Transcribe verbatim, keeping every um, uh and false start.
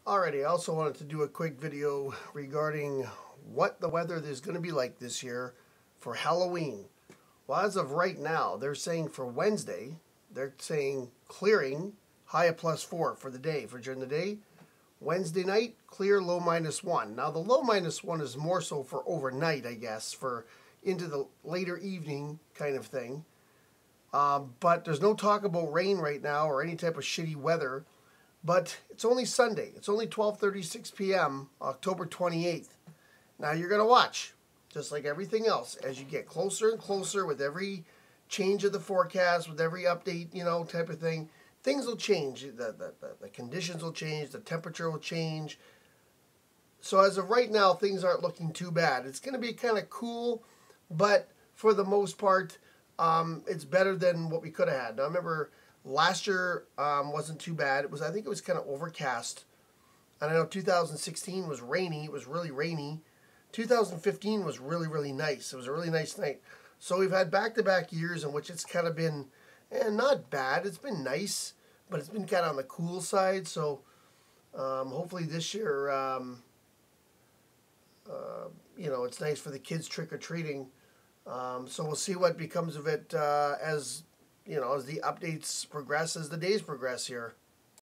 Alrighty, I also wanted to do a quick video regarding what the weather is going to be like this year for Halloween. Well, as of right now, they're saying for Wednesday, they're saying clearing, high of plus four for the day, for during the day. Wednesday night, clear, low minus one. Now, the low minus one is more so for overnight, I guess, for into the later evening kind of thing. Um, but there's no talk about rain right now or any type of shitty weather. But it's only Sunday. It's only twelve thirty-six p m, October twenty-eighth. Now you're going to watch, just like everything else, as you get closer and closer with every change of the forecast, with every update, you know, type of thing. Things will change. The, the, the, the conditions will change. The temperature will change. So as of right now, things aren't looking too bad. It's going to be kind of cool, but for the most part, um, it's better than what we could have had. Now, I remember last year um, wasn't too bad. It was, I think it was kind of overcast. And I know two thousand sixteen was rainy. It was really rainy. two thousand fifteen was really, really nice. It was a really nice night. So we've had back-to-back years in which it's kind of been, eh, not bad. It's been nice, but it's been kind of on the cool side. So um, hopefully this year, um, uh, you know, it's nice for the kids trick-or-treating. Um, so we'll see what becomes of it uh, as, you know, as the updates progress, as the days progress here.